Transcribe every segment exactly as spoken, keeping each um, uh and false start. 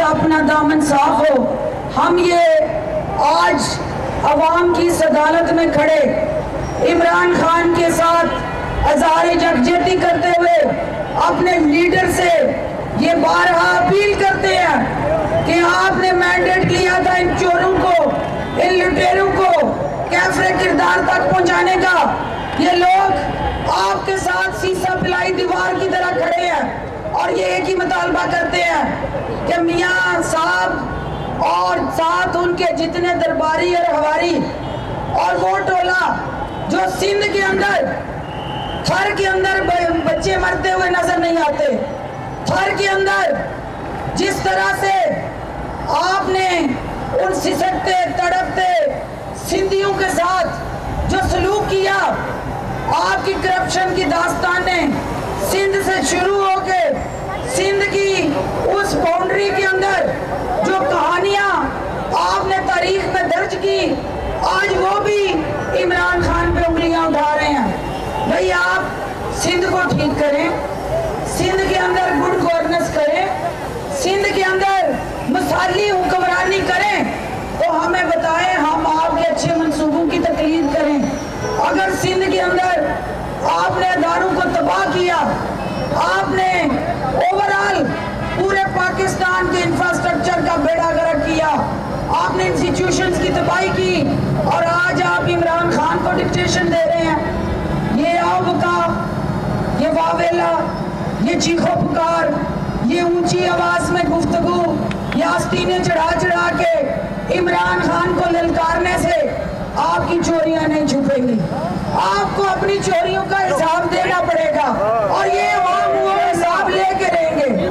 کا اپنا دامن صاف ہو. ہم یہ آج عوام کی صدالت میں کھڑے عمران خان کے ساتھ اظہار یکجہتی کرتے ہوئے اپنے لیڈر سے یہ بارہا اپیل کرتے ہیں کہ آپ نے مینڈیٹ لیا تھا ان چوروں کو، ان لٹیروں کو کیفر کردار تک پہنچانے کا. یہ لوگ آپ کے ساتھ سیسا پلائی دیوار کی طرح کھڑے ہیں اور یہ ایک ہی مطالبہ کرتے ہیں کہ میاں صاحب اور ساتھ ان کے جتنے درباری اور ہواری اور وہ ٹولہ جو سندھ کے اندر تھر کے اندر بچے مرتے ہوئے نظر نہیں آتے، تھر کے اندر جس طرح سے آپ نے ان سسکتے تڑپتے سندھیوں کے ساتھ جو سلوک کیا، آپ کی کرپشن کی داستانیں سندھ سے شروع ہو کے سندھ کی اس باؤنڈری کے اندر جو کہانیاں آپ نے تاریخ میں درج کی، آج وہ بھی عمران خان پہ انگلیاں اٹھا رہے ہیں. بھئی آپ سندھ کو ٹھیک کریں، سندھ کے اندر گڈ گورننس کریں، سندھ کے اندر مثالی حکمرانی کریں تو ہمیں بتائیں، ہم آپ کے اچھے منصوبوں کی تقلید کریں. اگر سندھ کے اندر آپ نے اداروں کو تباہ کیا، آپ نے اوورال پورے پاکستان کے انفراسٹرکچر کا بیڑا غرق کیا، آپ نے انسٹیٹیوشنز کی تباہی کی اور آج آپ عمران خان کو ڈکٹیشن دے رہے ہیں. یہ آو بکا، یہ واویلا، یہ چیخو پکار، یہ اونچی آواز میں گفتگو، یہ آستینیں چڑھا چڑھا کے عمران خان کو للکارنے سے آپ کی چوریاں نہیں چھپیں گی. آپ کو اپنی چوریوں کا حساب دینا پڑے گا اور یہ عوام وہ حساب لے کے رہیں گے.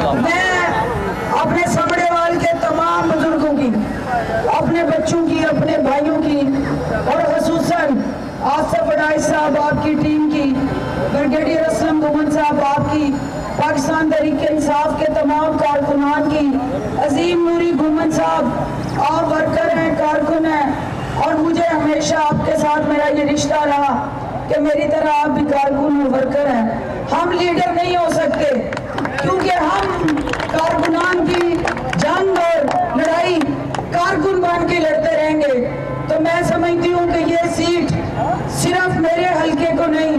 میں اپنے سمڑے وال کے تمام بزرگوں کی، اپنے بچوں کی، اپنے بھائیوں کی اور خصوصاً آصف وڈائی صاحب آپ کی ٹیم کی، بریگیڈیئر اسلم گھومن صاحب آپ کی، پاکستان تحریک انصاف کے تمام کارکنان کی، عظیم نوری گھومن صاحب آپ ورکر ہیں، کارکن ہیں اور مجھے ہمیشہ آپ کے ساتھ میرا یہ رشتہ رہا کہ میری طرح آپ بھی کارکن اور ورکر ہیں. ہم لیڈر نہیں ہو سکتے کیونکہ ہم کارکنان کی جنگ اور لڑائی کارکن بن کے لڑتے رہیں گے. تو میں سمجھتی ہوں کہ یہ سیٹ صرف میرے حلقے کو نہیں،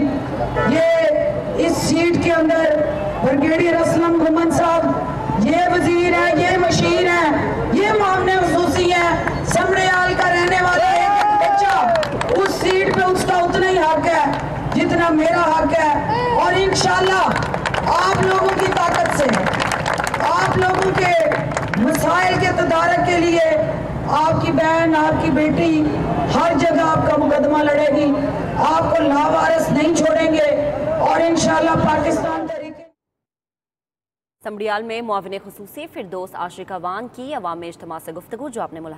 یہ اس سیٹ کے اندر بریگیڈیئر اسلم گھومن صاحب یہ وزیر ہیں، یہ مشیر ہیں، یہ معاملے خصوصی ہیں، سمڑیال کا رہنے والا ایک بچہ اس سیٹ پہ اس کا اتنا ہی حق ہے جتنا میرا حق ہے. اور انشاءاللہ آپ لوگوں کی طاقت سے، آپ لوگوں کے مسائل کے تدارک کے لیے آپ کی بہن، آپ کی بیٹی ہر جگہ آپ کا مقدمہ لڑے گی. آپ کو لاوارث نہیں چھوڑیں گے اور انشاءاللہ پاکستان تحریک. سمڑیال میں معاون خصوصی فردوس عاشق اوان کی عوام میں اجتماع سے گفتگو جو آپ نے ملاحظہ